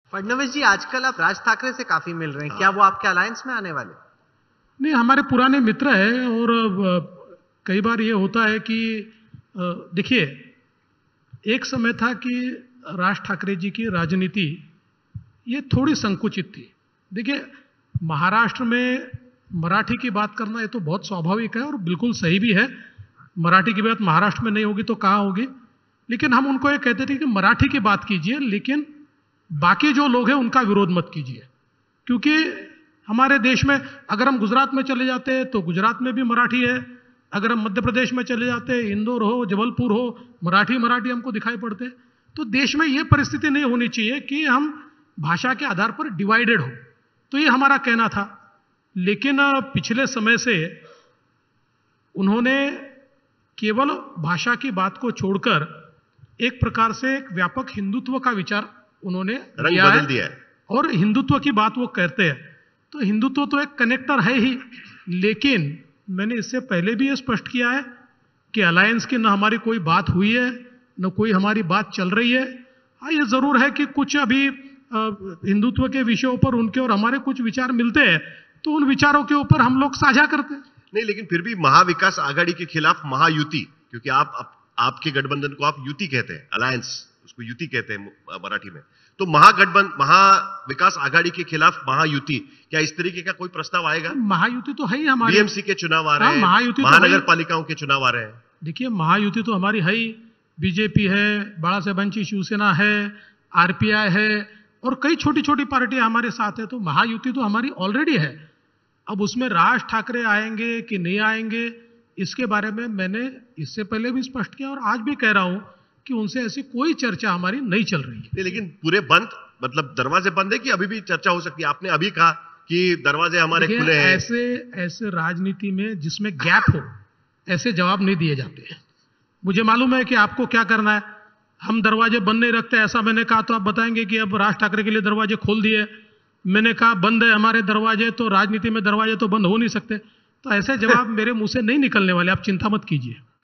फडणवीस जी, आजकल आप राज ठाकरे से काफी मिल रहे हैं, क्या वो आपके अलायंस में आने वाले? नहीं, हमारे पुराने मित्र हैं और कई बार ये होता है कि देखिए, एक समय था कि राज ठाकरे जी की राजनीति ये थोड़ी संकुचित थी। देखिए, महाराष्ट्र में मराठी की बात करना ये तो बहुत स्वाभाविक है और बिल्कुल सही भी है। मराठी की बात महाराष्ट्र में नहीं होगी तो कहाँ होगी। लेकिन हम उनको ये कहते थे कि मराठी की बात कीजिए, लेकिन बाकी जो लोग हैं उनका विरोध मत कीजिए। क्योंकि हमारे देश में अगर हम गुजरात में चले जाते हैं तो गुजरात में भी मराठी है, अगर हम मध्य प्रदेश में चले जाते हैं, इंदौर हो, जबलपुर हो, मराठी हमको दिखाई पड़ते हैं। तो देश में ये परिस्थिति नहीं होनी चाहिए कि हम भाषा के आधार पर डिवाइडेड हो। तो ये हमारा कहना था। लेकिन पिछले समय से उन्होंने केवल भाषा की बात को छोड़कर एक प्रकार से एक व्यापक हिंदुत्व का विचार उन्होंने बदल दिया है और हिंदुत्व की बात वो करते हैं। तो हिंदुत्व तो एक कनेक्टर है ही, लेकिन मैंने इससे पहले भी ये स्पष्ट किया है कि अलायंस की न हमारी कोई बात हुई है, न कोई हमारी बात चल रही है। हाँ, ये जरूर है कि कुछ अभी हिंदुत्व के विषयों पर उनके और हमारे कुछ विचार मिलते हैं, तो उन विचारों के ऊपर हम लोग साझा करते हैं। नहीं, लेकिन फिर भी महाविकास आघाड़ी के खिलाफ महायुति, क्योंकि आपके गठबंधन को आप युति कहते हैं, अलायंस उसको युति कहते हैं मराठी में। तो महाविकास आघाड़ी के खिलाफ महायुति, क्या इस तरीके का कोई प्रस्ताव आएगा? महायुति तो है ही हमारी। बीएमसी के चुनाव आ रहे हैं, महानगर पालिकाओं के चुनाव आ रहे हैं। देखिए, महायुति तो हमारी है ही। बीजेपी है, बाळासाहेबांची शिवसेना है, आरपीआई है और कई छोटी छोटी पार्टियां हमारे साथ है। तो महायुति तो हमारी ऑलरेडी है। अब उसमें राज ठाकरे आएंगे कि नहीं आएंगे, इसके बारे में मैंने इससे पहले भी स्पष्ट किया और आज भी कह रहा हूं कि उनसे ऐसी कोई चर्चा हमारी नहीं चल रही है। लेकिन पूरे बंद, मतलब दरवाजे बंद है कि अभी भी चर्चा हो सकती है? आपने अभी कहा कि दरवाजे हमारे खुले हैं। ऐसे राजनीति में जिसमें गैप हो, ऐसे जवाब नहीं दिए जाते हैं। मुझे मालूम है कि आपको क्या करना है। हम दरवाजे बंद नहीं रखते ऐसा मैंने कहा तो आप बताएंगे कि अब राज ठाकरे के लिए दरवाजे खोल दिए। मैंने कहा बंद है हमारे दरवाजे, तो राजनीति में दरवाजे तो बंद हो नहीं सकते। तो ऐसे जवाब मेरे मुंह से नहीं निकलने वाले, आप चिंता मत कीजिए।